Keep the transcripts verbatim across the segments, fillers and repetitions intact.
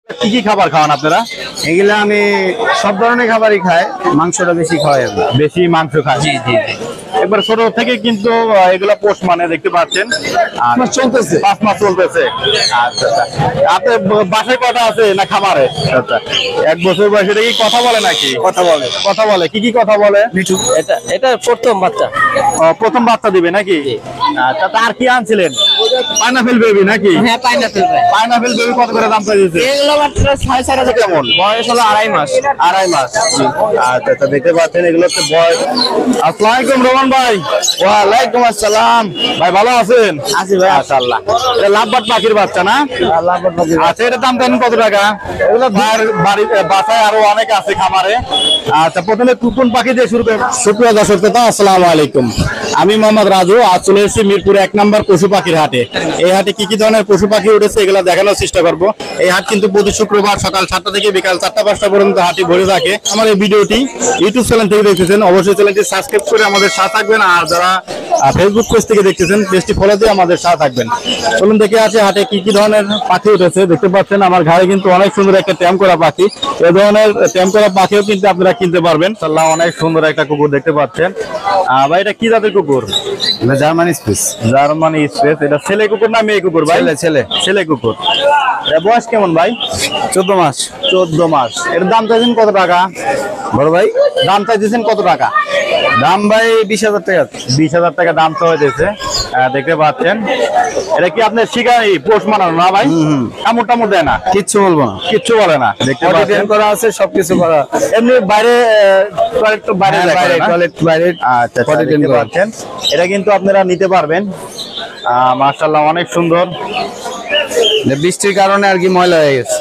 কি কি খাবার খাওয়ান আপনারা? এগুলা আমি সব ধরনের খাবারই খাই, মাংসটা বেশি খাওয়াই আমি। বেশি মাংস খান? জি জি জি। একবার ছোট থেকে কিন্তু আহ, এগুলা পোষ মানে দেখতে পাচ্ছেন আর মাস চলতেছে। পাঁচ মাস চলতেছে। আচ্ছা আচ্ছা, আপনার ব- বাসায় কটা আছে না খামারে? আচ্ছা, এক বছর বয়সে এটা কি কথা বলে নাকি? কথা বলে। কথা বলে, কি কি কথা বলে? মিঠু। এটা এটা প্রথম বাচ্চা। ও, প্রথম বাচ্চা দিবে নাকি? আচ্ছা, তা আর কি আনছিলেন? পাইনাপেল বেবি নাকি? হ্যাঁ পাইনাপেল ভাই। পাইনাপেল বেবি কত করে দাম চাইছে? এগুলো মাত্র সাড়ে চার হাজার। কেমন বয়স হলো আড়াই মাস। আড়াই মাস। আচ্ছা আচ্ছা, দেখতে পাচ্ছেন এগুলো হচ্ছে বয়স। আসসালামু আলাইকুম রোমান ভাই। ওয়ালাইকুম আসসালাম। ভাই ভালো আছেন? আছি ভাই। মাশাআল্লাহ। এটা লাভবাট পাখির বাচ্চা না? আচ্ছা, এটার দাম কেন কত টাকা? এগুলো বাড়ি বাসায় আরো অনেক আছে খামারে। আচ্ছা, প্রথমে কুকুন পাখি দিয়ে শুরু করেন। সুপ্রিয় দর্শক শ্রোতা, আসসালামু আলাইকুম। আমি মোহাম্মদ রাজু, আজ চলে এসেছি মিরপুর এক নম্বর পশু পাখির হাটে। এই হাটে কি কি ধরনের পশু পাখি উঠেছে এগুলো দেখানোর চেষ্টা করব। এই হাট কিন্তু প্রতি শুক্রবার সকাল সাতটা থেকে বিকাল চারটা পাঁচটা পর্যন্ত হাটটি ভরে থাকে। আমার এই ভিডিওটি ইউটিউব চ্যানেল থেকে দেখতেছেন, অবশ্যই চ্যানেলটি সাবস্ক্রাইব করে আমাদের সাথে থাকবেন। আর যারা ফেসবুক পেজ থেকে দেখতেছেন, পেজটি ফলো দিয়ে আমাদের সাথে থাকবেন। চলুন দেখে আছে হাটে কি কি ধরনের পাখি উঠেছে। দেখতে পাচ্ছেন আমার ঘাড়ে কিন্তু অনেক সুন্দর একটা ট্যাম করা পাখি। এই ধরনের ট্যাম করা পাখিও কিন্তু আপনারা কিনতে পারবেন। আল্লাহ, অনেক সুন্দর একটা কুকুর দেখতে পাচ্ছেন। আহ ভাই, এটা কি জাতের কুকুর? Germany spitz. Germany spitz. এটা ছেলে কুকুর না মেয়ে কুকুর ভাই? ছেলে ছেলে ছেলে কুকুর। এটা বয়স কেমন ভাই? চোদ্দ মাস। চোদ্দ মাস। এর দাম চাইছেন কত টাকা? বড় ভাই দাম চাইছেন কত টাকা? দাম ভাই বিশ হাজার টাকা। বিশ হাজার টাকা দাম তো হয়েছে। দেখতে পাচ্ছেন এটা কি আপনার শিকারি পোষ মানানো না ভাই? কামড় টামড় দেয় না? কিচ্ছু বলবো না, কিচ্ছু বলে না। দেখতে Body পাচ্ছেন train করা আছে, সবকিছু করা। এমনি বাইরে টয়লেট তো বাইরে হ্যাঁ, যায় বাইরে করে না? টয়লেট বাইরে। আচ্ছা আচ্ছা, Body train দেখতে করা। পাচ্ছেন এটা কিন্তু আপনারা নিতে পারবেন। আহ মাশাআল্লাহ, অনেক সুন্দর। যে বৃষ্টির কারণে আর কি ময়লা হয়ে গেছে।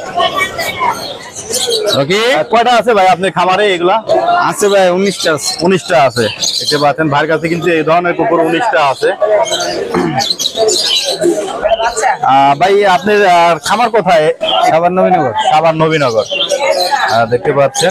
ওকে, আহ, কয়টা আছে ভাই আপনার খামারে এগুলা? আছে ভাই উনিশটা আছে। উনিশটা আছে। দেখতে পাচ্ছেন ভাইয়ের কাছে কিন্তু এই ধরনের কুকুর উনিশটা আছে। আহ, ভাই আপনার আহ, খামার কোথায়? সাবান নবীনগর। সাভার নবীনগর। আহ, দেখতে পাচ্ছেন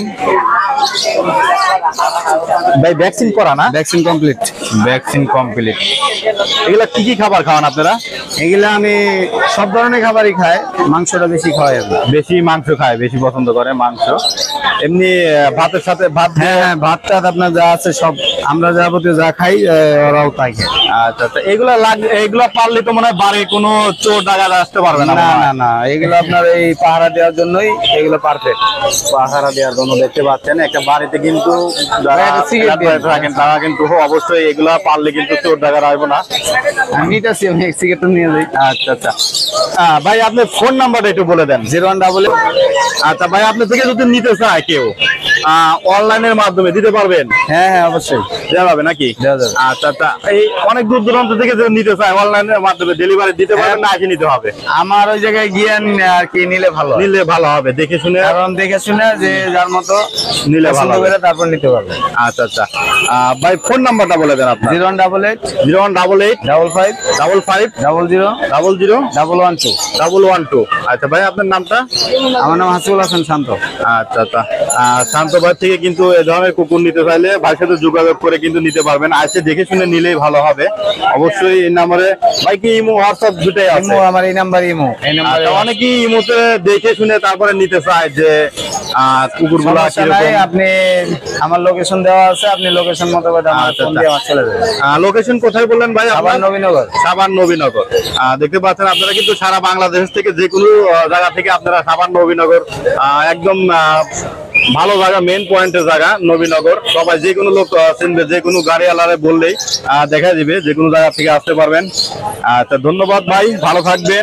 ভাই ভ্যাকসিন করা না? Vaccine complete. Vaccine complete. এগুলা কি কি খাবার খাওয়ান আপনারা? এগুলা আমি সব ধরনের খাবারই খাই, মাংসটা বেশি খাওয়াই আমি। বেশি মাংস খায়, বেশি পছন্দ করে মাংস। এমনি আহ, ভাতের সাথে ভাত দিয়ে- হ্যাঁ হ্যাঁ, ভাত টাত আপনার যা আছে সব, আমরা যাবতীয় যা খাই আহ, ওরাও তাই খায়। আচ্ছা আচ্ছা, এগুলা লাগ এগুলা পারলে তো মনে হয় বাড়ি কোনো চোর ডাকাত আসতে পারবে না? না না না, এগুলো আপনার এই পাহারা দেওয়ার জন্যই এগুলো পারফেক্ট। পাহারা দেওয়ার জন্য। দেখতে পাচ্ছেন একটা বাড়িতে কিন্তু যারা একটা cigarette flat বাড়িতে থাকেন তারা কিন্তু অবশ্যই এগুলা পারলে কিন্তু চোর ডাকাত আসবে না। আমি নিতেছি, আমি এক সিগারেট নিয়ে যাই। আচ্ছা আচ্ছা, আহ, ভাই আপনার ফোন নাম্বারটা একটু বলে দেন। জিরো ওয়ান ডাবল আচ্ছা ভাই, আপনার থেকে যদি নিতে চায় কেউ অনলাইনের মাধ্যমে দিতে পারবেন? হ্যাঁ হ্যাঁ, অবশ্যই দেওয়া যাবে নাকি? দেওয়া যাবে। আচ্ছা আচ্ছা, এই অনেক দূর দূরান্ত থেকে যদি নিতে চায় অনলাইনের মাধ্যমে ডেলিভারি দিতে পারবেন না আসে নিতে হবে? আমার ওই জায়গায় গিয়ে আর কি নিলে ভালো হয়। নিলে ভালো হবে, দেখে শুনে কারণ দেখে শুনে যে যার মতো নিলে ভালো পছন্দ হবে। করে তারপর নিতে পারবে। আচ্ছা আচ্ছা, আহ, ভাই ফোন নাম্বারটা বলে দেন আপনার। Zero one double eight zero one double eight double five double five double zero double zero double one two. Double one two. আচ্ছা ভাই, আপনার নামটা? আমার নাম হাসিবুল হাসান শান্ত। আচ্ছা আচ্ছা, আহ, শান্ত ভাই থেকে কিন্তু এই ধরনের কুকুর নিতে চাইলে ভাইয়ের সাথে যোগাযোগ করে কিন্তু নিতে পারবেন। আসে দেখে শুনে নিলেই ভালো হবে। অবশ্যই এই নাম্বারে ভাই কি ইমো হোয়াটসঅ্যাপ দুটাই আছে? ইমো, আমার এই নাম্বার ইমো। এই নাম্বারে আচ্ছা, অনেকেই ইমোতে দেখে শুনে তারপরে নিতে চায় যে আহ, কুকুরগুলো সমস্যা নাই, কিরকম। আপনি আমার লোকেশন দেওয়া আছে, আপনি লোকেশন মতো করে আমার আচ্ছা, ফোন আচ্ছা। দিয়ে আমার চলে যাবে। লোকেশন কোথায় বললেন ভাই? সাবান আপনার? নবীনগর। সাভার নবীনগর। আহ, দেখতে পাচ্ছেন আপনারা কিন্তু সারা বাংলাদেশ থেকে যে কোনো আহ, জায়গা থেকে আপনারা সাভার নবীনগর আহ, একদম আহ, ভালো জায়গা, মেন পয়েন্টের জায়গা নবীনগর। সবাই যে কোনো লোক আহ, চিনবে, যে কোনো গাড়িওয়ালারে বললেই আহ, দেখা দিবে, যে কোনো জায়গা থেকে আসতে পারবেন। আচ্ছা, ধন্যবাদ ভাই, ভালো থাকবেন।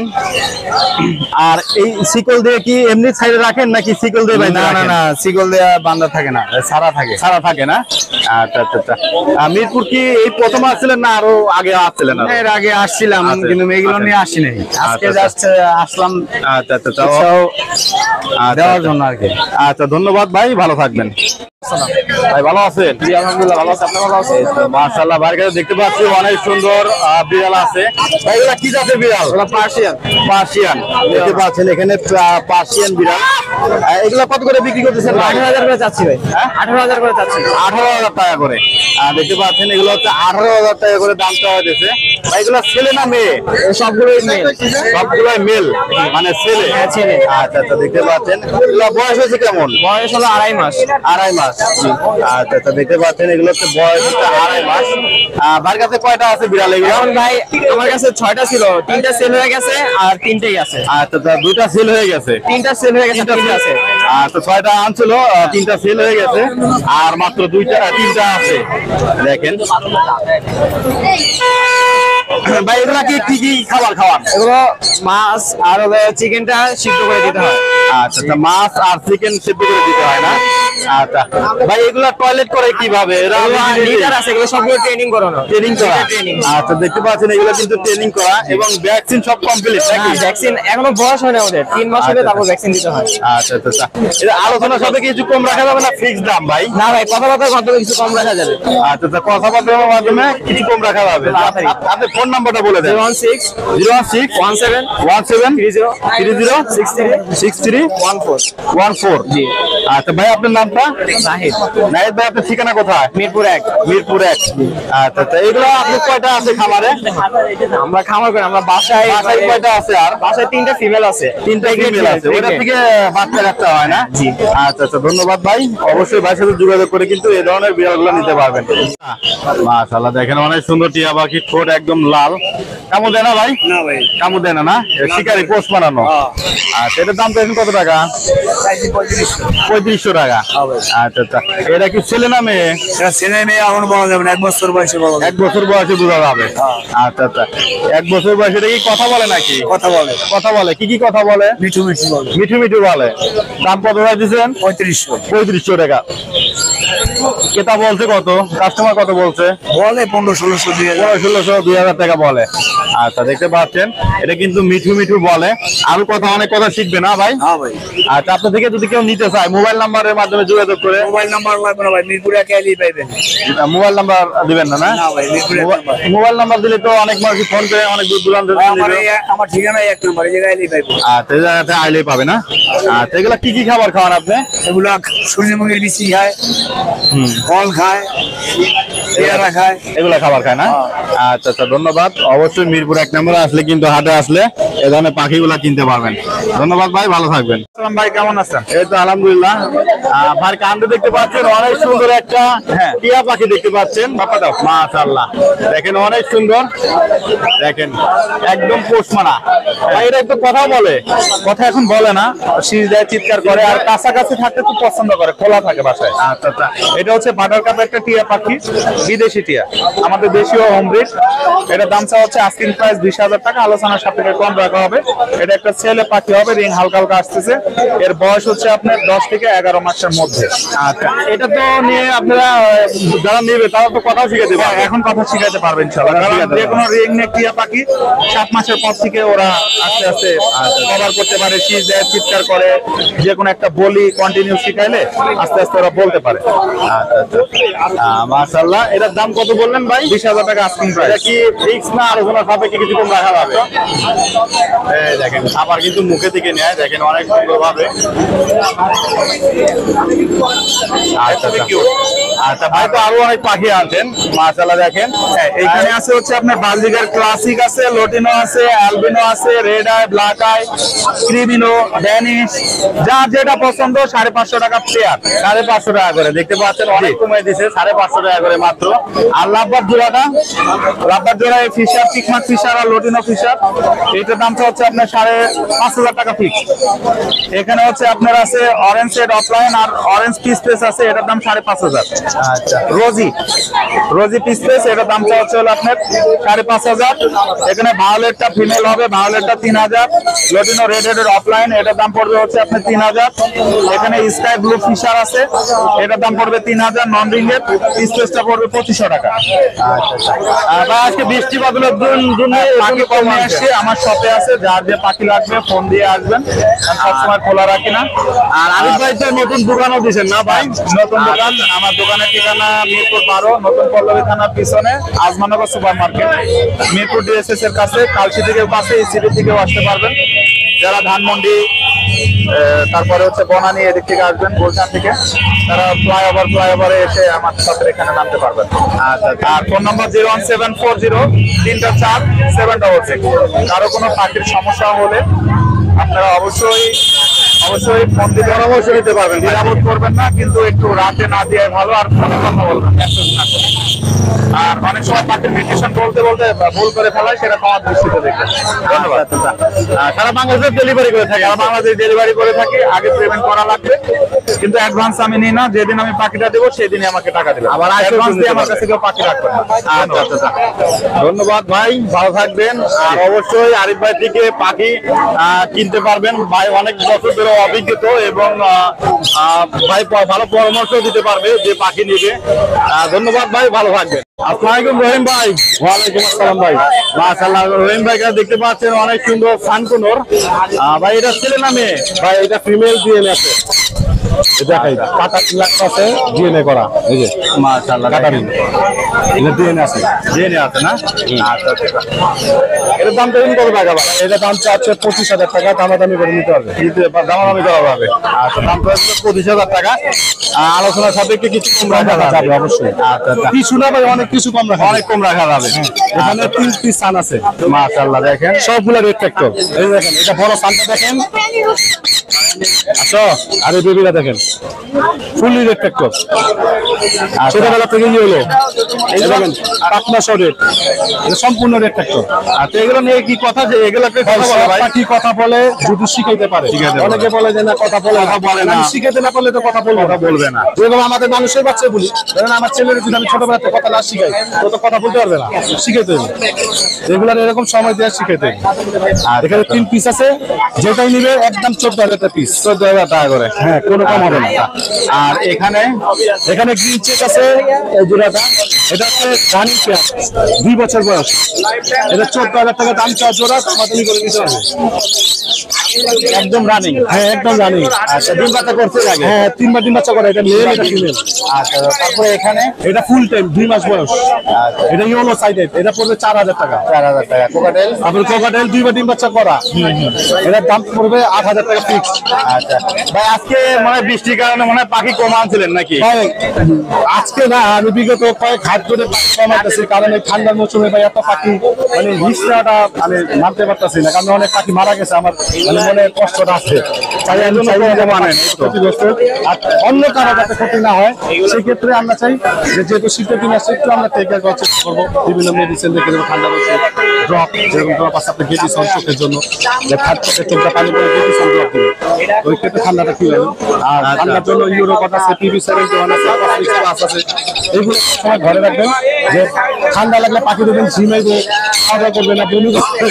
আর এই শিকল দিয়ে কি এমনি সাইডে রাখেন নাকি শিকল দিয়ে বাইন্ধে না না রাখেন? না, সিগল দেওয়া বান্ধা থাকে না, ছাড়া থাকে। সারা থাকে না? আচ্ছা আচ্ছা আচ্ছা, আহ, মিরপুর কি এই প্রথম আসছিলেন না আরো আগে আসছিলেন? আরো? এর আগে আসছিলাম, আচ্ছা, কিন্তু এগুলো আচ্ছা। নিয়ে আসি নাই। আজকে আচ্ছা, জাস্ট আসলাম আচ্ছা আচ্ছা আচ্ছা, উৎসাহ আচ্ছা, দেওয়ার আচ্ছা। জন্য আর কি। আচ্ছা, ধন্যবাদ ভাই, ভালো থাকবেন। ভাই ভালো আছেন? জি আলহামদুলিল্লাহ ভালো আছে, আপনি ভালো আছেন? মাশাআল্লাহ, ভাইয়ের কাছে দেখতে পাচ্ছি অনেক সুন্দর আহ, বিড়াল আছে। ভাই এগুলা কি জাতের বিড়াল? পার্সিয়ান। পার্সিয়ান দেখতে পাচ্ছেন এখানে আহ, পার্সিয়ান বিড়াল। আহ, এগুলা কত করে বিক্রি করতেছেন ভাই? আঠারো হাজার করে চাচ্ছি ভাই। হ্যাঁ? আঠারো হাজার করে চাচ্ছি। আঠারো হাজার টাকা করে আহ, দেখতে পাচ্ছেন এগুলো হচ্ছে আঠারো হাজার টাকা করে দাম চাওয়া হয়েছে। ভাই এগুলা ছেলে না মেয়ে? সবগুলোই মেল। সবগুলাই মেল, মানে ছেলে। হ্যাঁ, ছেলে। আচ্ছা আচ্ছা, দেখতে পাচ্ছেন এগুলা বয়স হয়েছে কেমন? বয়স হলো আড়াই মাস। আড়াই মাস। আচ্ছা আচ্ছা, দেখতে পাচ্ছেন এগুলো হচ্ছে বয়স হচ্ছে আড়াই মাস। আহ, ভাইয়ের কাছে কয়টা আছে বিড়াল এগুলো? এখন ভাই আমার কাছে ছয়টা ছিল, তিনটা সেল হয়ে গেছে আর তিনটেই আছে। আচ্ছা আচ্ছা, দুইটা সেল হয়ে গেছে। তিনটা সেল হয়ে গেছে, তিনটা আছে। আচ্ছা, ছয়টা আনছিল, আহ, তিনটা সেল হয়ে গেছে আর মাত্র দুইটা তিনটা আছে। দেখেন ভাই এগুলা কি কি কি খাবার খাওয়ান? এগুলো মাছ আর চিকেনটা সিদ্ধ করে দিতে হয়। আচ্ছা আচ্ছা, মাছ আর চিকেন সিদ্ধ করে দিতে হয় না? আচ্ছা ভাই এগুলা টয়লেট করে কিভাবে? এরা লিটার আছে, এগুলো সবগুলো ট্রেনিং করানো। ট্রেনিং করা? ট্রেনিং। আচ্ছা, দেখতে পাচ্ছেন এগুলো কিন্তু ট্রেনিং করা এবং ভ্যাকসিন সব কমপ্লিট নাকি? ভ্যাকসিন এখনো বয়স হয় না ওদের, তিন মাস হলে তারপর ভ্যাকসিন দিতে হয়। আচ্ছা আচ্ছা আচ্ছা, এটা আলোচনা সবে কিছু কম রাখা যাবে না? ফিক্স দাম ভাই? না ভাই, কথাবার্তার মাধ্যমে কিছু কম রাখা যাবে। আচ্ছা আচ্ছা, কথাবার্তার মাধ্যমে কিছু কম রাখা যাবে। তাড়াতাড়ি। আপনি ফোন নাম্বারটা বলে দেন। Zero one six zero one six one seven one seven three zero three zero six three six three one four. One four. জি। আচ্ছা ভাই, আপনার নামটা? নাহিদ। নাহিদ ভাই, আপনার ঠিকানা কোথায়? মিরপুর এক। মিরপুর এক। আচ্ছা আচ্ছা, এগুলো আপনি কয়টা আছে খামারে? আমরা খামার করি, আমরা বাসায় বাসায় কয়টা আছে? আর বাসায় তিনটা ফিমেল আছে। তিনটা ফিমেল আছে, ওটা থেকে বাচ্চা রাখতে হয় না? জি। আচ্ছা আচ্ছা, ধন্যবাদ ভাই। অবশ্যই ভাইয়ের সাথে যোগাযোগ করে কিন্তু এই ধরনের বিড়ালগুলো নিতে পারবেন। মাশাআল্লাহ, দেখেন অনেক সুন্দর টিয়া পাখি, ঠোঁট একদম লাল। কামু দেয় না ভাই? না ভাই, কামু দেয় না না? এটা শিকারি পোষ বানানো। আচ্ছা, এটার দাম তো এখন কত টাকা? পঁয়ত্রিশশো টাকা। আচ্ছা আচ্ছা, এটা কি ছেলে না মেয়ে? এটা ছেলে মেয়ে এখন বলা যাবে না, এক বছর বয়সে বলা যাবে। এক বছর বয়সে বোঝা যাবে। আচ্ছা আচ্ছা, এক বছর বয়সে এটা কি কথা বলে নাকি? কথা বলে, কথা বলে, কি কি কথা বলে? মিঠু মিঠু বলে। মিঠু মিঠু বলে। দাম কত টাকা দিচ্ছেন? পঁয়ত্রিশশো পঁয়ত্রিশশো টাকা। কেতা বলছে কত? কাস্টমার কত বলছে? বলে পনেরো ষোলোশো দুই হাজার। পনেরো ষোলোশো দুই হাজার টাকা বলে। আচ্ছা, দেখতে পাচ্ছেন এটা কিন্তু মিঠু মিঠু বলে। আরো কথা, অনেক কথা শিখবে না ভাই? হ্যাঁ ভাই। আচ্ছা, আপনার থেকে যদি কেউ নিতে চায় মোবাইল নাম্বারের মাধ্যমে যোগাযোগ করে। মোবাইল নাম্বার লাগবে না ভাই, মিরপুরে একে এলেই পাইবেন। মোবাইল নাম্বার দিবেন না? না না ভাই, মিরপুরে এক নাম্বার। মোবাইল নাম্বার দিলে তো অনেক মানুষ ফোন করে অনেক দূর দূরান্ত থেকে আমার নিবে। এই- আমার ঠিকানা এক নাম্বার, এই জায়গায় এলেই পাইবেন। আচ্ছা, এই জায়গাতে আইলেই পাবে না? আচ্ছা, এগুলা কি কি খাবার খাওয়ান আপনি? এগুলা সূর্যমুখীর বিচি খায়, ফল খায়, পেয়ারা খায়। এগুলা খাবার খায় না? আচ্ছা আচ্ছা, ধন্যবাদ। অবশ্যই মিরপুর এক নম্বরে আসলে কিন্তু হাটে আসলে এই ধরনের পাখিগুলা কিনতে পারবেন। ধন্যবাদ ভাই, ভালো থাকবেন। আসসালাম ভাই, কেমন আছেন? এই তো আলহামদুলিল্লাহ। আহ, ভাই কান্দে দেখতে পাচ্ছেন অনেক সুন্দর একটা টিয়া পাখি দেখতে পাচ্ছেন। বাপা দাও, মাশাআল্লাহ, দেখেন অনেক সুন্দর। দেখেন একদম পোষমানা। ভাই এটা একটু কথা বলে? কথা এখন বলে না, শীষ দেয়, চিৎকার করে, আর কাছাকাছি থাকতে খুব পছন্দ করে, খোলা থাকে বাসায়। আচ্ছা আচ্ছা, এটা হচ্ছে বাটার কাপ একটা টিয়া পাখি, বিদেশি টিয়া, আমাদের দেশীয় হোম ব্রিড। এটা দাম চা হচ্ছে আস্কিং প্রাইস বিশ হাজার টাকা, আলোচনার সাপেক্ষে কম রাখা হবে। এটা একটা ছেলে পাখি হবে, রিং হালকা হালকা আসতেছে। এর বয়স হচ্ছে আপনার দশ থেকে এগারো মাসের মধ্যে। আচ্ছা, এটা তো নিয়ে আপনারা আহ, যারা নেবে তারা তো কথাও শিখে দেবে। হ্যাঁ, এখন কথা শিখাতে পারবেন ইনশাআল্লাহ। কথা কারণ শিখাতে যে কোনো রিং নেক টিয়া পাখি সাত মাসের পর থেকে ওরা আস্তে আস্তে কভার করতে পারে, শীষ দেয়, চিৎকার করে। যে কোনো একটা বলি কন্টিনিউ শিখাইলে আস্তে আস্তে ওরা বলতে পারে। আচ্ছা আচ্ছা, আহ, মাশাআল্লাহ। এটার দাম কত বললেন ভাই? বিশ হাজার টাকা আস্কিং এটা প্রাইস। কি ফিক্স না আলোচনা সাপেক্ষে কিছু কম রাখা যাবে? এই দেখেন আবার কিন্তু মুখে দিকে নেয়, দেখেন অনেক সুন্দর ভাবে। আচ্ছা আচ্ছা। আচ্ছা ভাই, তো আরো অনেক পাখি আনছেন মাশাআল্লাহ, দেখেন। হ্যাঁ, এইখানে আছে হচ্ছে আপনার বালজিগার ক্লাসিক আছে, লোটিনো আছে, অ্যালবিনো আছে, red eye, black eye, creamino, Danish, যার যেটা পছন্দ সাড়ে পাঁচশো টাকা পেয়ার। সাড়ে পাঁচশো টাকা করে দেখতে পাচ্ছেন, অনেক কমে দিছে, সাড়ে পাঁচশো টাকা করে মাত্র। আর লাভবার জোড়াটা? রাব্বার জোড়া ফিশার, পিকমাক ফিশার আর লোটিনো ফিশার, এইটার দামটা হচ্ছে আপনার সাড়ে পাঁচ হাজার টাকা ফিক্স। এখানে হচ্ছে আপনার আছে অরেঞ্জ সেট অফলাইন আর অরেঞ্জ পিস পেস আছে, এটার দাম সাড়ে পাঁচ হাজার। আচ্ছা, রোজি রোজি পিস পেস, এটার দামটা হচ্ছে হলো আপনার সাড়ে পাঁচ হাজার। এখানে ভায়োলেটটা ফিমেল হবে, ভায়োলেটটা তিন হাজার। লোটিনো রেড হেডের অফলাইন, এটার দাম পড়বে হচ্ছে আপনার তিন হাজার। এখানে স্কাই ব্লু ফিশার আছে, এটার দাম পড়বে তিন হাজার। নন রিঙ্গেট পিস পেসটা পড়বে পঁচিশশো টাকা। আর ভাই আজকে বৃষ্টি বাদলের জন্য পাখি কম নিয়ে আসছি, আমার শপে আছে, যার যে পাখি লাগবে ফোন দিয়ে আসবেন, আমি সবসময় খোলা রাখি না। আর আরিফ ভাই তো নতুন দোকানও দিয়েছেন না ভাই? নতুন দোকান, আমার দোকানের ঠিকানা মিরপুর বারো, নতুন পল্লবী থানার পিছনে আজমানগর সুপার মার্কেট, মিরপুর ডিএসএস এর কাছে, কালসি থেকে পাশে, ইসিবি থেকেও আসতে পারবেন। যারা ধানমন্ডি আহ, তারপরে হচ্ছে বনানী এদিক থেকে আসবেন, গুলশান থেকে, তারা ফ্লাইওভার ফ্লাইওভারে এসে আমার সাথে এখানে নামতে পারবেন। আর phone number zero one seven four zero তিনটা চার সেভেন ডবল সিক্স। কারো কোনো পাখির সমস্যা হলে আপনারা অবশ্যই অবশ্যই ফোন দিয়ে পরামর্শ নিতে পারবেন, দ্বিধাবোধ করবেন না, কিন্তু একটু রাতে না দিয়ে ভালো, আর ফোনে কথা বলবেন, মেসেজ না করে। আর অনেক সময় পাখির মিউটেশন বলতে বলতে ভুল করে ফেলায়, সেটা তোমার দৃষ্টিতে দেখবেন। ধন্যবাদ। আহ, সারা বাংলাদেশে ডেলিভারি করে থাকে। সারা বাংলাদেশ ডেলিভারি করে থাকি, আগে পেমেন্ট করা লাগবে, কিন্তু অ্যাডভান্স আমি নিই না। যেদিন আমি পাখিটা দেবো সেদিনই আমাকে টাকা দেবেন। আবার আবার আসলে অ্যাডভান্স দিয়ে নিতে আমার পারবে। কাছে কেউ পাখি রাখবেন না। আচ্ছা আচ্ছা আচ্ছা। ধন্যবাদ ভাই, ভালো থাকবেন। আর অবশ্যই আরিফ ভাই থেকে পাখি আহ, কিনতে পারবেন। ভাই অনেক বছর ধরে অভিজ্ঞতা এবং আহ, আহ, ভাই প- ভালো পরামর্শ দিতে পারবে যে পাখি নিবে। আহ, ধন্যবাদ ভাই, ভালো থাকবেন। আসসালামু আলাইকুম রহিম ভাই। ওয়ালাইকুম আসসালাম ভাই। মাশাআল্লাহ, রহিম ভাইকে দেখতে পাচ্ছেন অনেক সুন্দর সানকুনোর। আহ, ভাই এটা ছেলে না মেয়ে? ভাই এটা ফিমেল ডিএনএ আছে, দেখাই কাটা লাখ আছে ডিএনএ করা, এই যে মাশাআল্লাহ, কাটারি এটা ডিএনএ আছে, জেনে আছে না? আচ্ছা আচ্ছা। এটার দাম তো কত টাকা ভাই? এটা দাম চাচ্ছে পঁচিশ হাজার টাকা, দামাদামি করে নিতে হবে। দামাদামি করা যাবে। আচ্ছা, দাম তো হচ্ছে পঁচিশ হাজার টাকা। আহ, আলোচনা সাপেক্ষে কিছু কম রাখা রাখা যাবে যাবে অবশ্যই। আচ্ছা আচ্ছা, কিছু না ভাই, অনেক কিছু কম রাখা অনেক কম রাখা যাবে। এখানে তিন পিস সান আছে, মাশাআল্লাহ, দেখেন সবগুলো রেড ফ্যাক্টর। এই দেখেন, এটা বড় সানটা দেখেন, আচ্ছা, আর এই বেবিটা দেখেন ফুললি রেড ফ্যাক্টর। ছোটবেলা থেকে কি হলো, এই দেখেন পাটনা সহ রেড, এটা সম্পূর্ণ রেড ফ্যাক্টর। আচ্ছা, এগুলো নিয়ে কি কথা, যে এগুলো আপনি কথা বলে ভাই? কি কথা বলে যদি শিখাইতে পারে, শিখাইতে পারে। অনেকে বলে যে না কথা বলে কথা বলে না। আমি শিখাইতে না পারলে তো কথা বলবো কথা বলবে না। যেরকম আমাদের মানুষের বাচ্চা বলি, ধরেন আমার ছেলের যদি আমি ছোটবেলা থেকে কথা না শিখাই, তো তো কথা বলতে পারবে না, শিখাইতে হবে। রেগুলার এরকম সময় দেওয়া শিখাইতে হবে। আর এখানে তিন পিস আছে, যেটাই নিবে একদম চোদ্দ হাজার পিস, চোদ্দ হাজার টাকা করে। হ্যাঁ কোনো কম হবে না। আর এখানে এখানে গ্রিন চেক আছে, এই জোড়াটা, এটা হচ্ছে রানিং পেয়ার, দুই বছর বয়স, এটা চোদ্দ হাজার টাকা দাম চাওয়া জোড়া, দামাদামি করে নিতে হবে। একদম রানিং। হ্যাঁ একদম রানিং। আচ্ছা, ডিম বাচ্চা করছে আগে? হ্যাঁ তিনবার ডিম বাচ্চা করে, এটা মেল এটা ফিমেল। আচ্ছা, তারপরে এখানে এটা ফুল টাইম দুই মাস বয়স, এটা ইয়েলো সাইডেড, এটা পড়বে চার হাজার টাকা। চার হাজার টাকা। কোকাটেল? তারপরে কোকাটেল দুইবার ডিম বাচ্চা করা, এটার দাম পড়বে আট হাজার টাকা ফিক্স। আচ্ছা ভাই, আজকে মানে বৃষ্টির কারণে মনে হয় পাখি কম আনছিলেন নাকি? ভাই আজকে না, আমি বিগত কয়েক হাত ধরে পাখি কমাইতেছি, কারণ এই ঠান্ডার মৌসুমে ভাই এত পাখি মানে হিংসাটা আমি মানতে পারতেছি না, কারণ অনেক পাখি মারা গেছে, আমার মানে মনে কষ্টটা আছে। চাই আমি চাই যে মানেন ক্ষতিগ্রস্ত, আর অন্য কারো যাতে ক্ষতি না হয়, সেক্ষেত্রে আমরা চাই যে যেহেতু শীতের দিন আসছে, একটু আমরা টেক কেয়ার করার চেষ্টা করবো। বিভিন্ন মেডিসিন দেখে দেবো, ঠান্ডা ওষুধ, ড্রপ, যেরকম ড্রপ আছে আপনার গেটিসন চোখের জন্য, যে থার্ড চোখের চোখটা পানি পরে গেটিসন ড্রপ দেবে, ওই ক্ষেত্রে ঠান্ডাটা কি হবে। আর ঠান্ডার জন্য ইউরো কট আছে, টিভি সেভেন্টি ওয়ান আছে, প্লাস আছে, এইগুলো সবসময় ঘরে রাখবেন। যে ঠান্ডা লাগলে পাখি দেবেন ঝিমাইবে, খাওয়া দাওয়া করবে না, বমি করবে।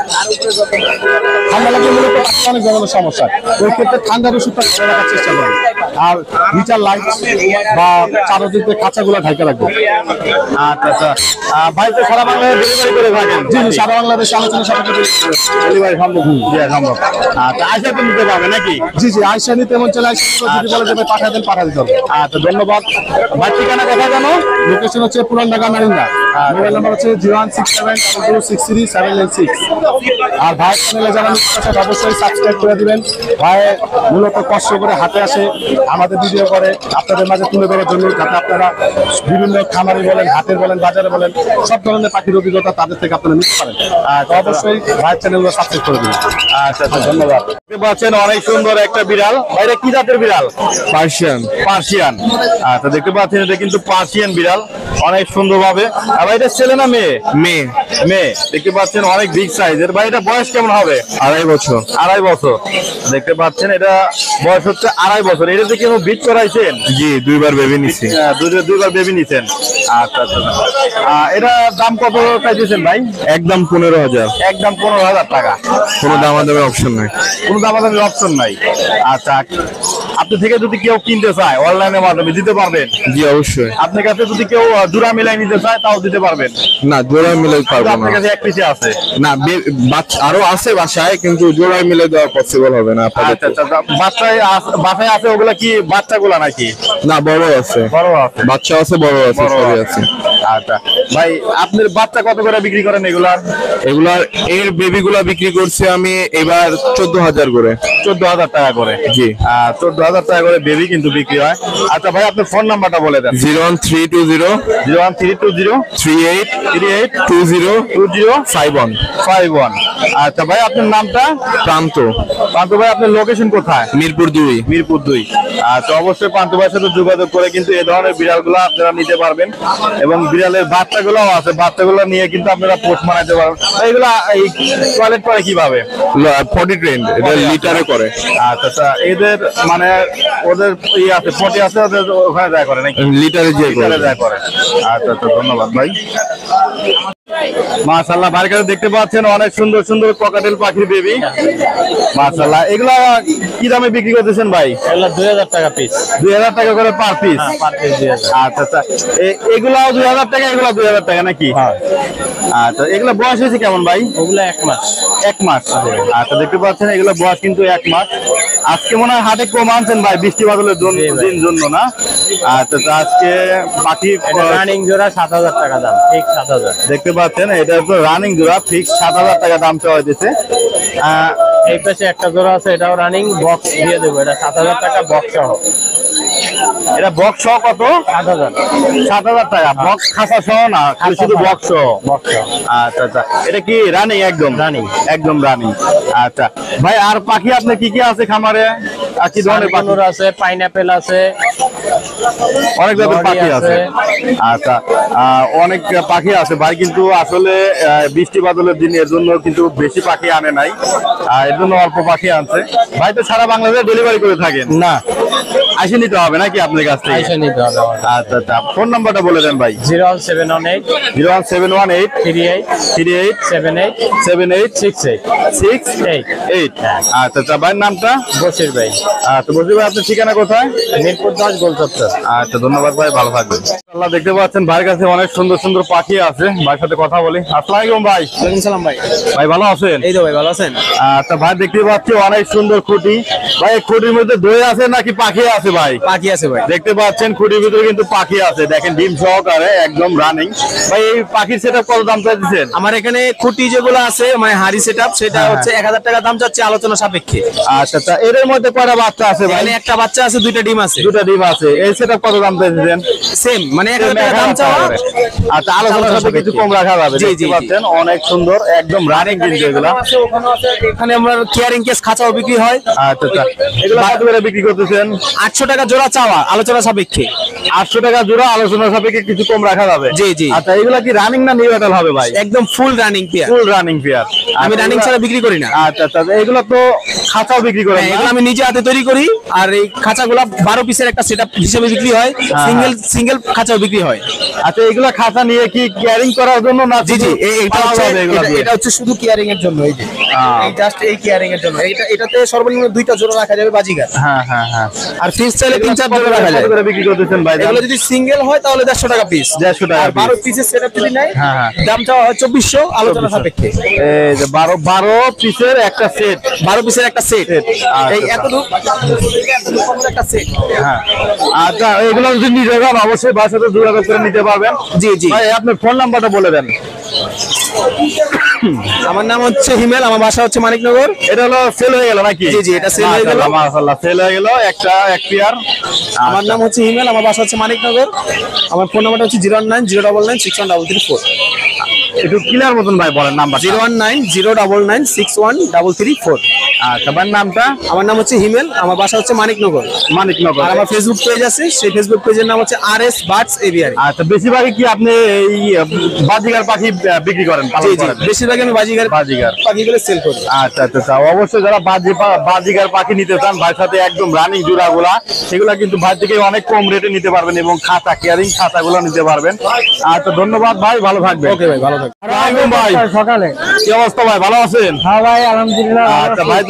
ঠান্ডা লাগলে মূলত পাখি অনেক ধরনের সমস্যা, ওই ক্ষেত্রে ঠান্ডার ওষুধটা ঘরে রাখার চেষ্টা করবেন। আর হিটার লাইট বা চারদিকে খাঁচাগুলো ঢাকা রাখবেন। আচ্ছা আচ্ছা। আহ, ভাই তো সারা বাংলায় ডেলিভারি করে থাকেন? জি জি, সারা বাংলাদেশে আলোচনা সাপেক্ষে ডেলিভারি সম্ভব? জি সম্ভব। আচ্ছা, আইসা তো নিতে পারবে নাকি? জি জি, আইসা নিতে মন চলে আইসা নিতে, যদি বলে যাবে পাঠা দেন পাঠা দিতে হবে। আচ্ছা, ধন্যবাদ ভাই। ঠিকানা কোথায় জানো? লোকেশন হচ্ছে পুরান ঢাকা নারিন্দা, মোবাইল নাম্বার হচ্ছে zero one six seven two six three seven nine six. আর ভাই চ্যানেলে যারা নতুন আছেন অবশ্যই সাবস্ক্রাইব করে দিবেন। ভাই মূলত কষ্ট করে হাটে আসে, আমাদের ভিডিও করে আপনাদের মাঝে তুলে ধরার জন্য, যাতে আপনারা বিভিন্ন খামারি বলেন, হাটের বলেন, বাজারে বলেন, সব ধরনের পাখির অভিজ্ঞতা তাদের থেকে আপনারা নিতে পারেন। আর অবশ্যই ভাই চ্যানেলগুলো সাবস্ক্রাইব করে দিবেন। আচ্ছা আচ্ছা, ধন্যবাদ। দেখতে পাচ্ছেন অনেক সুন্দর একটা বিড়াল। ভাইরা কি জাতের বিড়াল? পার্সিয়ান। পার্সিয়ান। আচ্ছা, দেখতে পাচ্ছেন এটা কিন্তু পার্সিয়ান বিড়াল, অনেক সুন্দর ভাবে। আর ভাই এটা ছেলে না মেয়ে? মেয়ে। মেয়ে। দেখতে পাচ্ছেন অনেক বিগ সাইজের। ভাই এটা বয়স কেমন হবে? আড়াই বছর। আড়াই বছর। দেখতে পাচ্ছেন এটা বয়স হচ্ছে আড়াই বছর। এটাতে কি বিট করাইছেন? জি, দুইবার বেবি নিচ্ছি। আহ, দুই- দুইবার বেবি নিছেন। আচ্ছা আচ্ছা। আহ, এটা দাম কত চাইছেন ভাই? একদম পনেরো হাজার, একদম পনেরো হাজার টাকা। কোনো দামাদামি অপশন নাই। কোনো দামাদামির অপশন নাই। আচ্ছা, আপনি থেকে যদি কেউ কিনতে চায় অনলাইনের মাধ্যমে দিতে পারবেন? জি অবশ্যই। আপনার কাছে যদি কেউ আহ, জোড়া মিলাই নিতে চায় তাও দিতে পারবেন? না জোড়া মিলে পারবো না। আপনার কাছে এক পিসে আছে? না বে- বাচ- আরো আছে বাসায়, কিন্তু জোড়া মিলে দেওয়া পসিবল হবে না আপাতত। আচ্ছা আচ্ছা আচ্ছা। বাচ্চায় আস- বাসায় আছে ওগুলা কি বাচ্চাগুলা নাকি? না বড় আছে, বড় আছে। বাচ্চা আছে, বড় আছে, বড় সবই আছে। আছে। আচ্ছা ভাই, আপনার বাচ্চা কত করে বিক্রি করেন এগুলার? এগুলার এর বেবি গুলা বিক্রি করছি আমি এবার চোদ্দ হাজার করে। চোদ্দ হাজার টাকা করে? জি। চোদ্দ হাজার টাকা করে বেবি কিন্তু বিক্রি হয়। আচ্ছা ভাই, আপনার ফোন নাম্বারটা বলে দেন। Zero one three two zero zero one three two zero three eight three eight two zero two zero five one. Five one. আচ্ছা ভাই, আপনার নামটা? প্রান্ত, পান্তু ভাই, আপনার লোকেশন কোথায়? মিরপুর দুই। মিরপুর দুই। আচ্ছা, অবশ্যই পান্তু ভাইয়ের সাথে যোগাযোগ করে কিন্তু এই ধরনের বিড়ালগুলো আপনারা নিতে পারবেন, এবং বিড়ালের বাচ্চাগুলো আছে, বাচ্চাগুলো নিয়ে কিন্তু আপনারা পোস্ট বানাইতে পারবেন। এইগুলা এই টয়লেট করে কিভাবে? ফর্টি ট্রেন্ড, এটা লিটারে করে। আচ্ছা আচ্ছা, এদের মানে ওদের ই আছে, পটি আছে, ওদের ওখানে যায় করে নাকি? লিটারে যে করে। লিটারে যায় করে। আচ্ছা আচ্ছা, ধন্যবাদ ভাই। মাশাআল্লাহ, বাড়ির কাছে দেখতে পাচ্ছেন অনেক সুন্দর সুন্দর ককাটেল পাখির বেবি। মাশাআল্লাহ, এগুলা কি দামে বিক্রি করতেছেন ভাই? এগুলো দুই হাজার টাকা পিস। দুই হাজার টাকা করে পার পিস? পার পিস দুই হাজার। আচ্ছা আচ্ছা, এ- এগুলাও দুই হাজার টাকা, এগুলা দুই হাজার টাকা নাকি? আচ্ছা, এগুলা বয়স হয়েছে কেমন ভাই? ওগুলো এক মাস। এক মাস। আচ্ছা, দেখতে পাচ্ছেন এগুলো বয়স কিন্তু এক মাস। আজকে মনে হয় হাটে কম আনছেন ভাই, বৃষ্টি বাদলের জন্য, দিন জন্য না? আচ্ছা, তো আজকে পাখি রানিং জোড়া সাত হাজার টাকা দাম, ঠিক সাত হাজার। দেখতে পাচ্ছেন এটা তো রানিং জোড়া, ফিক্স সাত হাজার টাকা দাম চাওয়া হয়েছে। আহ, এই পাশে একটা জোড়া আছে, এটাও রানিং, বক্স দিয়ে দেবো, এটা সাত হাজার টাকা বক্স সহ। এটা বক্স সহ কত? সাত হাজার। সাত হাজার টাকা বক্স, খাসা সহ না, খালি শুধু বক্স সহ? বক্স সহ। আচ্ছা আচ্ছা, এটা কি রানিং? একদম Running। একদম রানিং। আচ্ছা ভাই, আর পাখি আপনার কি কি আছে খামারে? আর কি ধরনের পাখি? সানকুনুর আছে, পাইনাপেল আছে, অনেক জাতের লরি পাখি আছে। আছে। আচ্ছা, আহ, অনেক পাখি আছে ভাই, কিন্তু আসলে আহ, বৃষ্টি বাদলের দিন এর জন্য কিন্তু বেশি পাখি আনে নাই, আর এর জন্য অল্প পাখি আনছে। ভাই তো সারা বাংলাদেশে ডেলিভারি করে থাকেন? না, আসে নিতে হবে নাকি আপনার কাছ থেকে? আইসা নিতে হবে। আচ্ছা আচ্ছা, ফোন নাম্বারটা বলে দেন ভাই। Zero one seven one eight zero one seven one eight three eight three eight seven eight seven eight six eight six eight. Eight. আচ্ছা আচ্ছা, ভাইয়ের নামটা? বসির ভাই, আচ্ছা, বলছি ভাই আপনার ঠিকানা কোথায়? মিরপুর দশ গোল চত্বর। আচ্ছা, ধন্যবাদ ভাই, ভালো থাকবেন। আল্লাহ, দেখতে পাচ্ছেন ভাইয়ের কাছে অনেক সুন্দর সুন্দর পাখি আছে, ভাইয়ের সাথে কথা বলি। আসসালামু আলাইকুম ভাই। ওয়ালাইকুম সালাম ভাই। ভাই ভালো আছেন? এই তো ভাই, ভালো আছেন? আচ্ছা ভাই, দেখতে পাচ্ছি অনেক সুন্দর খুঁটি। ভাই, এই খুঁটির মধ্যে দই আছে নাকি পাখি আছে ভাই? পাখি আছে ভাই। দেখতে পাচ্ছেন খুঁটির ভিতরে কিন্তু পাখি আছে, দেখেন ডিম সহকারে একদম রানিং। ভাই, এই পাখির সেটআপ কত দাম চাইছেন? আমার এখানে খুঁটি যেগুলো আছে, মানে হাড়ি সেটআপ, সেটা হ্যাঁ, হচ্ছে এক হাজার টাকা দাম চাচ্ছে, আলোচনা সাপেক্ষে। আচ্ছা আচ্ছা, এর মধ্যে কয়টা বাচ্চা আছে ভাই? এখানে একটা বাচ্চা আছে, দুইটা ডিম আছে। দুটা ডিম আছে। এই সেটআপ কত দাম চাইছেন? সেম, মানে এক হাজার টাকা দাম চাওয়া। আচ্ছা, আলোচনার সাথে কিছু কম রাখা যাবে। জি, জি, দেখতে জি। পাচ্ছেন অনেক সুন্দর একদম রানিং কিন্তু এগুলা। আছে, ওখানে আছে, এখানে আমরা কেয়ারিং কেস খাঁচাও বিক্রি হয়। আচ্ছা আচ্ছা, এগুলো কত করে বিক্রি করতেছেন? আটশো টাকা জোড়া চাওয়া, আলোচনা সাপেক্ষে। আটশো টাকা জোড়া, আলোচনার সাপেক্ষে কিছু কম রাখা যাবে। জি, জি। আচ্ছা, এগুলা কি রানিং না নিউ ব্যাটাল হবে ভাই? একদম full running pair. Full running pair. আমি রানিং ছাড়া বিক্রি করি না। আচ্ছা আচ্ছা, এগুলো তো খাঁচাও বিক্রি করেন হ্যাঁ, না? এগুলো আমি নিজে হাতে তৈরি করি, আর এই খাঁচাগুলা বারো পিসের একটা সেটআপ হিসেবে বিক্রি হয়, সিঙ্গেল সিঙ্গেল খাঁচাও বিক্রি হয়। আচ্ছা, এগুলা খাঁচা নিয়ে কি কেয়ারিং করার জন্য না? জি জি, এই- এটা পাওয়া হচ্ছে যাবে এগুলা এটা- দিয়ে? এটা হচ্ছে শুধু কেয়ারিং এর জন্য। এই যে আহ। এই জাস্ট এই কেয়ারিং এর জন্য, এটা এটাতে সর্বনিম্ন দুইটা জোড়া রাখা যাবে বাজিগার, হ্যাঁ হ্যাঁ হ্যাঁ। আর ফিস চাইলে তিন চার জোড়া রাখা যায়। কত করে বিক্রি করতেছেন ভাই? এগুলো যদি সিঙ্গেল হয় তাহলে দেড়শো টাকা পিস, দেড়শো টাকা আর piece। বারো পিসের সেটআপ যদি নেয় হ্যাঁ, হ্যাঁ। দাম চাওয়া হয় চব্বিশশো, আলোচনা সাপেক্ষে। এই যে বারো বারো পিসের একটা সেট। বারো পিসের একটা সেট, আচ্ছা, এই এতটুকু একটা সেট। হ্যাঁ, আচ্ছা, এগুলো যদি নিতে যান অবশ্যই ভাইয়ের সাথে যোগাযোগ করে নিতে পারবেন। জি জি, ভাই, আপনার ফোন নাম্বারটা বলে দেন। আমার নাম হচ্ছে হিমেল, আমার বাসা হচ্ছে মানিকনগর। এটা হলো সেল হয়ে গেল নাকি? জি, জি, এটা sell হয়ে গেল। মাশাআল্লাহ, মাশাআল্লাহ, সেল হয়ে গেল একটা এক পেয়ার। আমার নাম হচ্ছে হিমেল, আমার বাসা হচ্ছে মানিকনগর। আমার ফোন নাম্বারটা হচ্ছে zero nine zero double nine six one double three four. একটু ক্লিয়ার মতন ভাই বলেন number. Zero one nine zero double nine six one double three four. আচ্ছা, ভাই নামটা? আমার নাম হচ্ছে হিমেল, আমার বাসা হচ্ছে মানিকনগর। মানিকনগর। আর আমার ফেসবুক পেজ আছে, সেই ফেসবুক পেজের নাম হচ্ছে আর এস বার্ডস এভিয়ারি। আচ্ছা, বেশিরভাগই কি আপনি এই বাজিগার পাখি আহ, বিক্রি করেন? পালন জি জি, করেন? বেশিরভাগ আমি বাজিগার বাজিগার। পাখিগুলো সেল করি। আচ্ছা আচ্ছা আচ্ছা, অবশ্যই যারা বাজি পা- বাজিগার পাখি নিতে চান ভাইয়ের সাথে একদম রানিং জোড়াগুলা, সেগুলা কিন্তু ভাই থেকে অনেক কম রেটে নিতে পারবেন, এবং খাঁচা কেয়ারিং খাঁচাগুলো নিতে পারবেন। আচ্ছা, ধন্যবাদ ভাই, ভালো থাকবেন। ওকে ভাই, ভালো থাকবেন। আসসালামু আলাইকুম ভাই, সকালে কি অবস্থা ভাই, ভালো আছেন? হ্যাঁ ভাই, আলহামদুলিল্লাহ। আচ্ছা ভাই, তো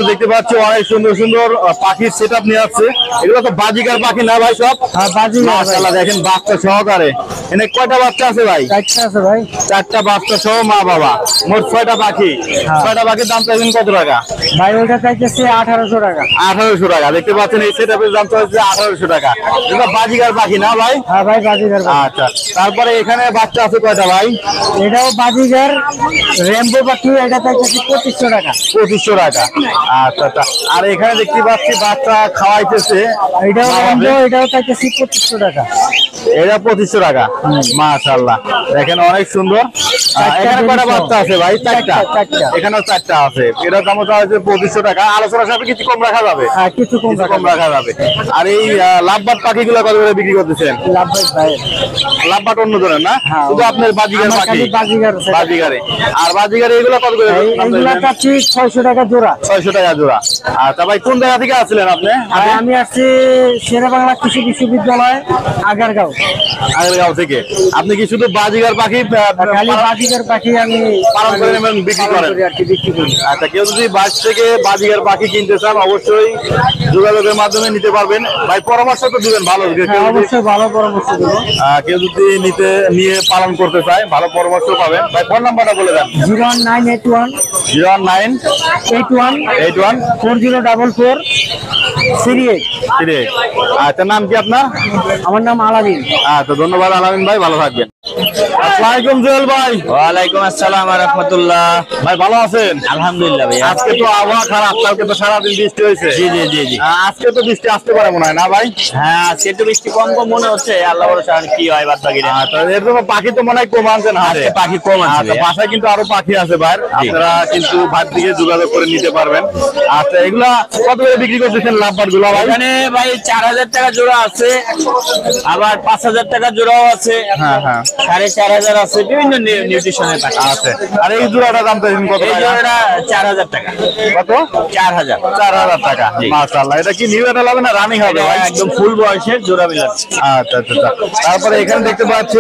দর্শক দেখতে পাচ্ছি অনেক সুন্দর সুন্দর আহ, পাখির সেট আপ নিয়ে আসছে। এগুলো তো বাজিকার পাখি না ভাই সব? মাশাআল্লাহ, দেখেন বাচ্চা সহকারে। এনে কয়টা বাচ্চা আছে ভাই? চারটা আছে ভাই। চারটা বাচ্চা সহ মা বাবা, মোট ছয়টা পাখি। ছয়টা পাখির দাম চাইছেন কত টাকা? ভাই ওইটা চাইতেছে আঠারোশো টাকা। আঠারোশো টাকা। দেখতে পাচ্ছেন এই সেট আপের দাম চাইছে আঠারোশো টাকা। এটা বাজিকার পাখি না ভাই? হ্যাঁ ভাই বাজিগার। আচ্ছা, তারপরে এখানে বাচ্চা আছে কয়টা ভাই? এটাও বাজিগার রেমবো পাখি, এটা চাইতেছে পঁচিশশো টাকা। পঁচিশশো টাকা। আচ্ছা আচ্ছা। আর এখানে দেখতে পাচ্ছি বাচ্চা খাওয়াইতেছে, এটাও রেমবো, এটাও চাইতেছে পঁচিশশো টাকা। এটা পঁচিশশো টাকা। মাশাআল্লাহ, দেখেন অনেক সুন্দর। আহ, এখানে কয়টা বাচ্চা আছে ভাই? চারটা। চারটা। এখানেও চারটা আছে। এটা দাম হচ্ছে পঁচিশশো টাকা। আলোচনা সাথে কিছু কম রাখা যাবে? হ্যাঁ কিছু কম কিছু কম রাখা যাবে। আর এই আহ, লাভবাট পাখিগুলো কত করে বিক্রি করতেছেন? লাভ ভাই। লাভবাট অন্য ধরনের না, হ্যাঁ, শুধু আপনার বাজিগার আমার পাখি? খালি বাজিগার আছে। বাজিগারে। আর বাজিগারে এগুলো কত করে? এই- এইগুলা চাচ্ছি ছয়শো টাকা জোড়া। ছয়শো টাকা জোড়া। আচ্ছা ভাই, কোন জায়গা থেকে আসছিলেন আপনি? আর আমি আসছি শেরে বাংলা কৃষি বিশ্ববিদ্যালয় আগারগাঁও। আগেরগাঁও থেকে। আপনি কি শুধু বাজিগার পাখি আহ, খালি বাজিগার পাখি আমি পালন করেন এবং বিক্রি পালন করেন? করি আর কি, বিক্রি করি। আচ্ছা, কেউ যদি বাস থেকে বাজিগার পাখি কিনতে চান অবশ্যই যোগাযোগের মাধ্যমে নিতে পারবেন। ভাই পরামর্শ তো দিবেন ভালো, কেউ হ্যাঁ যদি- অবশ্যই ভালো পরামর্শ দেবো। আহ, কেউ যদি নিতে নিয়ে পালন করতে চায় ভালো পরামর্শ পাবেন। ভাই ফোন নাম্বারটা বলে দেন। Zero one nine eight one zero one nine eight one eight one four zero double four three eight. Three. আচ্ছা, নাম কি আপনার? আমার নাম আলাদিন। আচ্ছা, ধন্যবাদ আলামিন ভাই, ভালো থাকবেন। আসসালামু আলাইকুম জুয়েল ভাই। ওয়ালাইকুম আসসালাম ওয়া রাহমাতুল্লাহ। ভাই ভালো আছেন? আলহামদুলিল্লাহ ভাই। আজকে তো আবহাওয়া খারাপ, কালকে তো সারাদিন বৃষ্টি হয়েছে। জি জি জি জি। আহ, আজকে তো বৃষ্টি আসতে পারে মনে হয় না ভাই? হ্যাঁ আজকে একটু বৃষ্টি কম কম মনে হচ্ছে, আল্লাহ ভরসা আর কি হয় বাদ বাকি। আচ্ছা, এর জন্য পাখি তো মনে হয় কম আনছেন হাটে। আজকে পাখি কম আছে আচ্ছা, ভাইয়া। বাসায় কিন্তু আরো পাখি আছে ভাই, আপনারা কিন্তু ভাত দিকে যোগাযোগ করে নিতে পারবেন। আচ্ছা, এগুলা কত করে বিক্রি করতেছেন লাভবাট গুলা ভাই? এখানে ভাই চার হাজার টাকা জোড়া আছে, আবার পাঁচ হাজার টাকা জোড়াও আছে, হ্যাঁ হ্যাঁ সাড়ে চার হাজার আছে, বিভিন্ন নিউট্রিশনের পাখি আছে। আর এই জোড়াটা দাম চাইছেন কত এই টাকা? জোড়াটা চার হাজার টাকা। কত? চার হাজার চার হাজার টাকা। মাশাআল্লাহ, এটা কি নিউ এডাল হবে না রানিং হবে ভাই? একদম ফুল বয়সের জোড়া মিলান। আচ্ছা আচ্ছা আচ্ছা। তারপরে এখানে দেখতে পাচ্ছি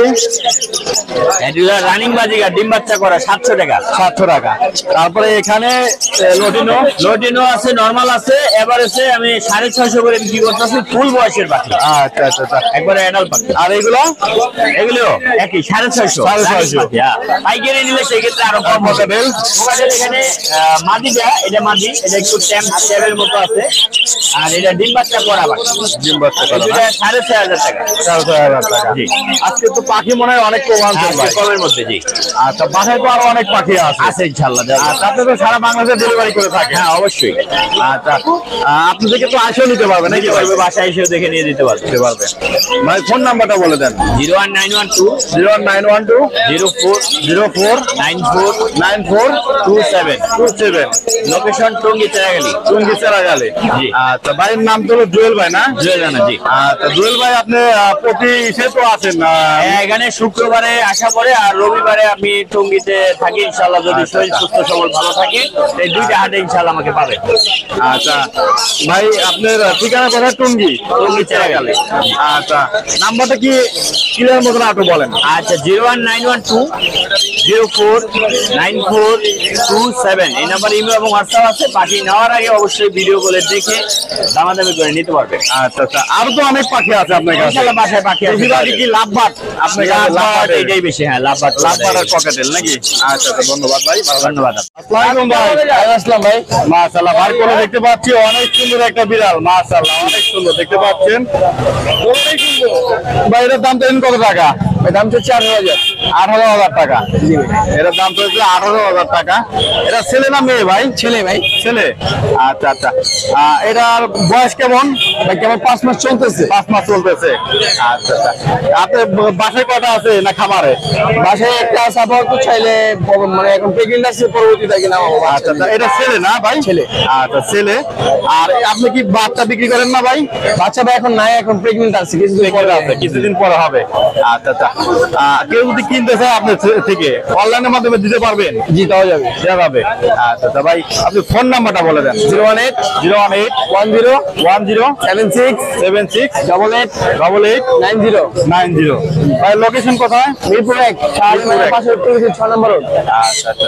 রানিং বাজিকা ডিম বাচ্চা করা সাতশো টাকা। সাতশো টাকা। তারপরে এখানে লটিনো লোটিনো আছে, নরমাল আছে, এভারেজে আমি সাড়ে ছয়শো করে বিক্রি করতেছি, ফুল বয়সের পাখি, আচ্ছা আচ্ছা আচ্ছা। একবারে অ্যাডাল্ট পাখি। আর এগুলো এগুলো একই সাড়ে ছয়শো। সাড়ে ছয়শো। পাইকারি নিলে সেই ক্ষেত্রে আরো কম হবে। আমাদের এখানে আহ, মাদিটা, এটা মাদি, এটা একটু ট্যাম ট্যামের মতো আছে, আর এটা ডিম বাচ্চা করা পাখি। ডিম বাচ্চা করা, এটা সাড়ে ছয় হাজার টাকা। সাড়ে ছয় হাজার টাকা। জি। আজকে তো পাখি মনে হয় অনেক কম আনছেন আজকে ভাই। কমের মধ্যে। জি আচ্ছা, বাসায় তো আরো অনেক পাখি আছে। আছে ইনশাল্লাহ। আচ্ছা, আপনি তো সারা বাংলাদেশে ডেলিভারি করে থাকেন? হ্যাঁ অবশ্যই। আচ্ছা, আহ, আপনি থেকে তো আসেও নিতে পারবেন নাকি? নিতে পারবে, বাসায় এসেও দেখে নিয়ে দিতে পারবে। দিতে পারবে। ভাই ফোন নাম্বারটা বলে দেন। Zero one nine one two zero one nine one two zero four zero four nine four nine four two seven. Two seven. Location Tongi Teragali. Tongi Cheragali. জি। আচ্ছা, ভাইয়ের নাম তো হলো জুয়েল ভাই না? জয় জানা। জি। আচ্ছা, জুয়েল ভাই আপনি আহ, প্রতি ইসে তো আছেন না? হ্যাঁ, এখানে শুক্রবারে আসা পরে আর রবিবারে আমি টঙ্গীতে থাকি ইনশাল্লাহ, যদি আচ্ছা, শরীর আচ্ছা। সুস্থ সবল ভালো থাকে এই দুইটা হাটে ইনশাল্লাহ আমাকে পাবে। আচ্ছা ভাই, আপনার ঠিকানা কোথায়? টঙ্গী। টঙ্গী চেরাগালি। আচ্ছা, নাম্বারটা কি ক্লিয়ার মতন আটো বলেন। আচ্ছা, zero one nine one two zero four nine four two seven, এই নাম্বার ইমেল এবং হোয়াটসঅ্যাপ আছে। পাখি নেওয়ার আগে অবশ্যই ভিডিও কলে দেখে দামাদামি করে নিতে পারবে। আচ্ছা আচ্ছা, আরো তো অনেক পাখি আছে আপনার কাছে। ইনশাল্লাহ বাসায় পাখি আছে। বেশিরভাগই কি লাভবাট আপনার কাছে? লাভবাট লাভবাট এটাই বেশি। হ্যাঁ লাভবাট লাভবাট আর ককাটেল নাকি? আচ্ছা আচ্ছা, ধন্যবাদ ভাই, ভালো থাকবেন। ধন্যবাদ। আসসালামু আলাইকুম ভাই। আসসালাম ভাই। মাশাআল্লাহ, ভাই কোলে দেখতে পাচ্ছি অনেক সুন্দর একটা বিড়াল। মাশাআল্লাহ, অনেক সুন্দর দেখতে পাচ্ছেন। অনেক সুন্দর ভাই। এটার দাম তো কত টাকা? দাম হচ্ছে আঠারো হাজার। আঠারো হাজার টাকা। এটার দাম তো হচ্ছে আঠারো হাজার টাকা। এটা ছেলে না মেয়ে ভাই? ছেলে ভাই। ছেলে। আচ্ছা আচ্ছা। আহ, এটার বয়স কেমন? ভাই কেমন পাঁচ মাস চলতেছে। পাঁচ মাস চলতেছে। আচ্ছা আচ্ছা। আপনার বাসায় কয়টা আছে না খামারে? বাসায় একটা আছে, আপাতত চাইলে মানে এখন প্রেগনেন্ট আছে, পরবর্তীতে কিনা আচ্ছা আচ্ছা, এটা ছেলে না ভাই? ছেলে। আচ্ছা, ছেলে। আর আপনি কি বাচ্চা বিক্রি করেন না ভাই? বাচ্চা ভাই এখন নাই, এখন প্রেগনেন্ট আছে, কিছুদিন পরে পরে আছে, কিছুদিন পরে হবে। আচ্ছা আচ্ছা। আহ, কেউ যদি কিনতে চায় আপনার থে- থেকে অনলাইনের মাধ্যমে দিতে পারবেন? জি দেওয়া যাবে। দেওয়া যাবে। আচ্ছা আচ্ছা ভাই, আপনি ফোন নাম্বারটা বলে দেন। Zero one eight zero one eight one zero one zero seven six seven six double eight double eight nine zero nine zero. ভাই লোকেশন কোথায়? মিরপুর এক পাশে ছয় নম্বর রোড। আচ্ছা আচ্ছা।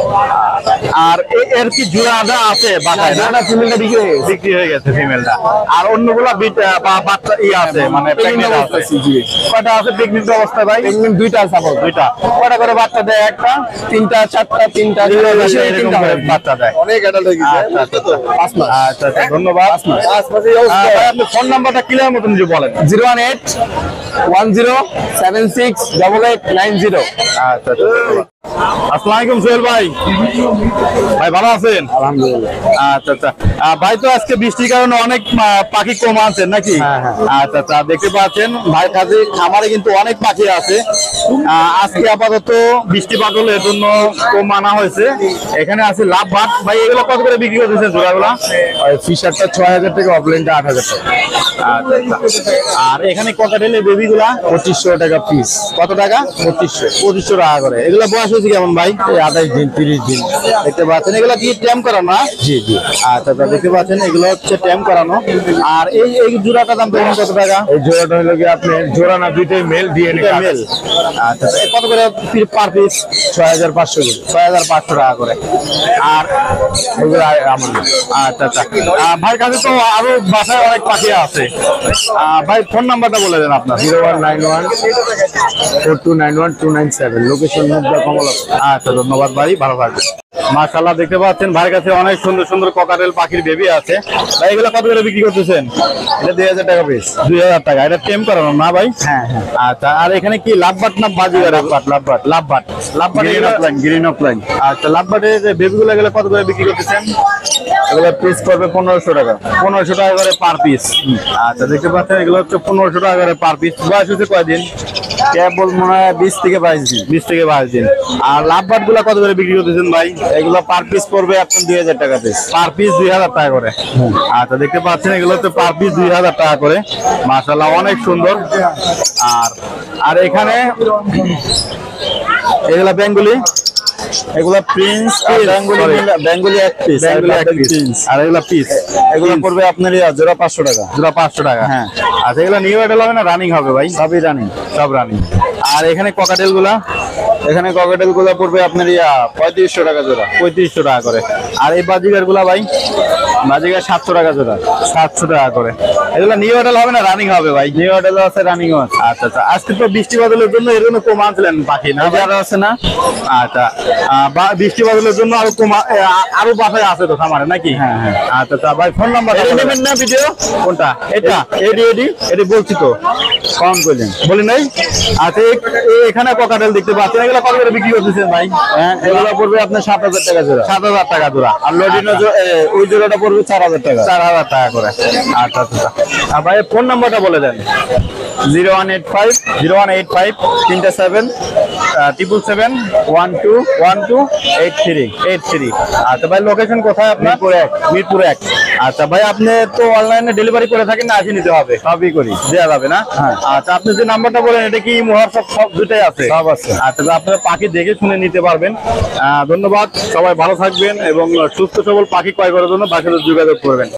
আর এ- এর কি জোড়া আদা আছে বাসায় না? ফিমেলটা বিক্রি হয়ে গেছে। বিক্রি হয়ে গেছে ফিমেলটা। আর অন্যগুলা বিট বা বাচ্চা ই আছে মানে প্রেগনেন্ট আছে। কয়টা আছে প্রেগনেন্ট অবস্থায় ভাই? দুইটা সাপোর্ট দুইটা। কয়টা করে বাচ্চা দেয় একটা? তিনটা চারটা তিনটা এরকম করে বাচ্চা দেয়। অনেক অ্যাডাল্ট হয়ে গেছে। আচ্ছা আচ্ছা আচ্ছা। পাঁচ মাস। আচ্ছা আচ্ছা ধন্যবাদ। আহ, ভাই, আপনি ফোন নাম্বারটা ক্লিয়ার মতন যদি বলেন। Zero one eight one zero seven six double eight nine zero. আচ্ছা আচ্ছা ধন্যবাদ। আসসালামু আলাইকুম সোহেল ভাই। ভাই ভালো আছেন? আলহামদুলিল্লাহ। আচ্ছা আচ্ছা। আহ, ভাই তো আজকে বৃষ্টির কারণে অনেক আহ, পাখি কম আনছেন নাকি? হ্যাঁ, হ্যাঁ। আচ্ছা আচ্ছা দেখতে পাচ্ছেন ভাই কাছে খামারে কিন্তু অনেক পাখি আছে। আহ, আজকে আপাতত বৃষ্টিপাত হলে এর জন্য কম আনা হয়েছে। এখানে আছে লাভ ভাত। ভাই এগুলো কত করে বিক্রি করতেছেন জোড়াগুলা? ফিশারটা ছয় হাজার টাকা, অফলাইনটা আট হাজার টাকা। আচ্ছা আচ্ছা। আর এখানে ককাটেলের বেবিগুলা পঁচিশশো টাকা পিস। কত টাকা? পঁচিশশো পঁচিশশো টাকা করে। এগুলো বয়স হয়েছে কেমন ভাই? এই আঠাইশ দিন তিরিশ দিন। দেখতে পাচ্ছেন এগুলো কি ট্যাম করানো না? জি জি। আচ্ছা আচ্ছা দেখতে পাচ্ছেন এগুলো হচ্ছে ট্যাম করানো। আর এই এই জোড়াটা দাম কেমন কত টাকা? এই জোড়াটা হলো কি আপনি জোড়া না দুইটাই মেল দিয়ে এটা মেল। আচ্ছা আচ্ছা। এ কত করে পার পিস? ছয় হাজার পাঁচশো করে। ছয় হাজার পাঁচশো টাকা করে। আর ওগুলো আ- আমার না। আচ্ছা আচ্ছা। আহ, ভাইয়ের কাছে তো আরো বাসায় অনেক পাখি আছে। আহ, ভাই ফোন নাম্বারটা বলে দেন আপনার। Zero one nine one four two nine one two nine seven. Location Mugda Kamala. আচ্ছা ধন্যবাদ ভাই, ভালো থাকবেন। মাশাআল্লাহ দেখতে পাচ্ছেন ভাইয়ের কাছে অনেক সুন্দর সুন্দর ককাটেল পাখির বেবি আছে। ভাই এগুলো কত করে বিক্রি করতেছেন? এটা দুই হাজার টাকা পিস। দুই হাজার টাকা। এটা টেম করানো না ভাই? হ্যাঁ হ্যাঁ। আচ্ছা। আর এখানে কি লাভবাট না বাজিগার? Lovebird lovebird lovebird lovebird green opaline green opaline. আচ্ছা লাভবাটের বেবিগুলো গেলে কত করে বিক্রি করতেছেন? এগুলো পিস পড়বে পনেরোশো টাকা। পনেরোশো টাকা করে পার পিস। আচ্ছা দেখতে পাচ্ছেন এগুলো হচ্ছে পনেরোশো টাকা করে পার পিস। বয়স হচ্ছে কয়দিন? কেবল মনে হয় বিশ থেকে বাইশ দিন। বিশ থেকে বাইশ দিন। আর লাভবাট গুলা কত করে বিক্রি করতেছেন ভাই? এগুলো পার পিস পড়বে আপনার দুই হাজার টাকা পিস। পার পিস দুই হাজার টাকা করে। আচ্ছা দেখতে পাচ্ছেন এগুলো হচ্ছে পার পিস দুই হাজার টাকা করে। মাশাআল্লাহ অনেক সুন্দর। আর আর এখানে এগুলা বেঙ্গলি, এগুলো প্রিন্স আর বেঙ্গলি মিলে- বেঙ্গলি এক পিস। বেঙ্গলি এক পিস। আর এগুলা পিস। এগুলো পড়বে আপনার ইয়া জোড়া পাঁচশো টাকা। জোড়া পাঁচশো টাকা। হ্যাঁ। আচ্ছা এগুলো নিউ এডেল হবে না রানিং হবে ভাই? সবই রানিং। সব রানিং। আর এখানে ককাটেল গুলা এখানে ককেটেল গুলো পড়বে আপনার ইয়া পঁয়ত্রিশশো টাকা জোড়া। পঁয়ত্রিশশো টাকা করে। আর এই বাজিগার গুলা ভাই? বাজিকা সাতশো টাকা জোড়া। সাতশো টাকা করে। এগুলো নিউ এডেল হবে না রানিং হবে ভাই? নিউ মডেল আছে রানিংও আছে। আচ্ছা আচ্ছা। আজকে তো বৃষ্টি বাদলের জন্য এর জন্য কম আনছিলেন পাখি না? যারা আছে না আচ্ছা। আহ, বা বৃষ্টি বাদলের জন্য আরো কমা এ, আ- আরো বাসায় আছে তো খামারে নাকি? হ্যাঁ, হ্যাঁ। আচ্ছা আচ্ছা ভাই ফোন নাম্বার নেবেন না ভিডিও? কোনটা? এটা এডি এডি এডি বলছি তো কম করলেন। বলি নাই? আচ্ছা এ- এ- এখানে ককাটেল দেখতে পাচ্ছেন এগুলো কত করে বিক্রি করতেছেন ভাই? হ্যাঁ এগুলো পড়বে আপনার সাত হাজার টাকা জোড়া। সাত হাজার টাকা জোড়া। আর লডিনো জো- এ, ওই জোড়াটা পড়বে চার হাজার টাকা। চার হাজার টাকা করে। আচ্ছা আচ্ছা আচ্ছা। আর ভাই ফোন নাম্বারটা বলে দেন। Zero one eight five zero one eight five তিনটা seven triple seven one two one two eight three. Eight three. আচ্ছা ভাই লোকেশন কোথায় আপনার? মিরপুর এক। মিরপুর এক। আচ্ছা ভাই আপনি তো অনলাইনে ডেলিভারি করে থাকেন না আসে নিতে হবে? সবই করি। দেওয়া যাবে না? হ্যাঁ। আচ্ছা আপনি যে নাম্বারটা বলেন এটা কি হোয়াটসঅ্যাপ সব দুটাই আছে? সব আছে। আচ্ছা তো আপনারা পাখি দেখে শুনে নিতে পারবেন। আহ, ধন্যবাদ। সবাই ভালো থাকবেন এবং সুস্থ সবল পাখি ক্রয় করার জন্য বাসায় যোগাযোগ করবেন।